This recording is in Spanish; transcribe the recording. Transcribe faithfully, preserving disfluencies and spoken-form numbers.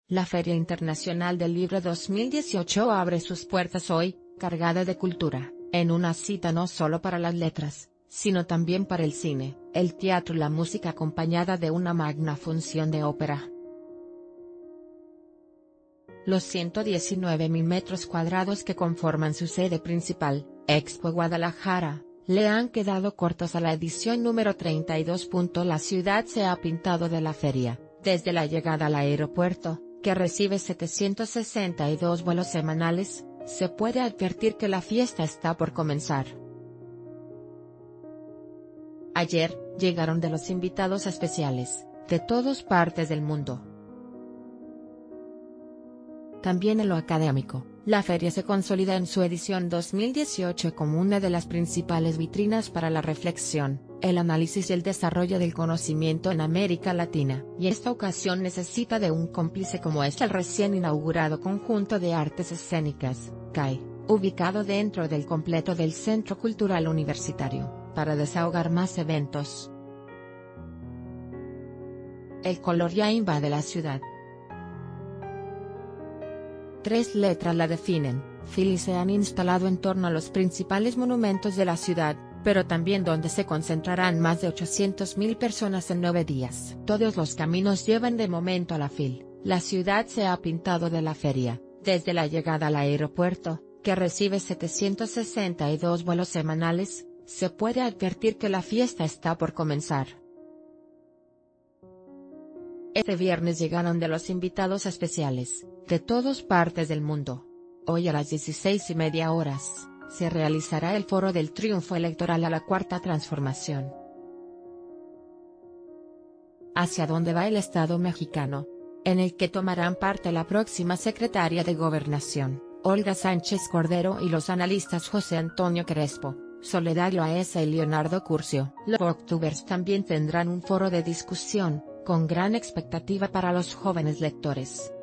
La Feria Internacional del Libro dos mil dieciocho abre sus puertas hoy, cargada de cultura, en una cita no solo para las letras, sino también para el cine, el teatro y la música acompañada de una magna función de ópera. Los ciento diecinueve mil metros cuadrados que conforman su sede principal, Expo Guadalajara, le han quedado cortos a la edición número treinta y dos. La ciudad se ha pintado de la feria, desde la llegada al aeropuerto, que recibe setecientos sesenta y dos vuelos semanales, se puede advertir que la fiesta está por comenzar. Ayer, llegaron de los invitados especiales, de todas partes del mundo. También en lo académico, la feria se consolida en su edición dos mil dieciocho como una de las principales vitrinas para la reflexión, el análisis y el desarrollo del conocimiento en América Latina. Y esta ocasión necesita de un cómplice como es el recién inaugurado Conjunto de Artes Escénicas, C A E, ubicado dentro del completo del Centro Cultural Universitario, para desahogar más eventos. El color ya invade la ciudad. Tres letras la definen, Phil y se han instalado en torno a los principales monumentos de la ciudad, pero también donde se concentrarán más de ochocientas mil personas en nueve días. Todos los caminos llevan de momento a la Phil. La ciudad se ha pintado de la feria, desde la llegada al aeropuerto, que recibe setecientos sesenta y dos vuelos semanales, se puede advertir que la fiesta está por comenzar. Este viernes llegaron de los invitados especiales, de todas partes del mundo. Hoy a las dieciséis y media horas, se realizará el Foro del Triunfo Electoral a la Cuarta Transformación. ¿Hacia dónde va el Estado mexicano? En el que tomarán parte la próxima secretaria de Gobernación, Olga Sánchez Cordero, y los analistas José Antonio Crespo, Soledad Loaesa y Leonardo Curcio. Los booktubers también tendrán un foro de discusión, con gran expectativa para los jóvenes lectores.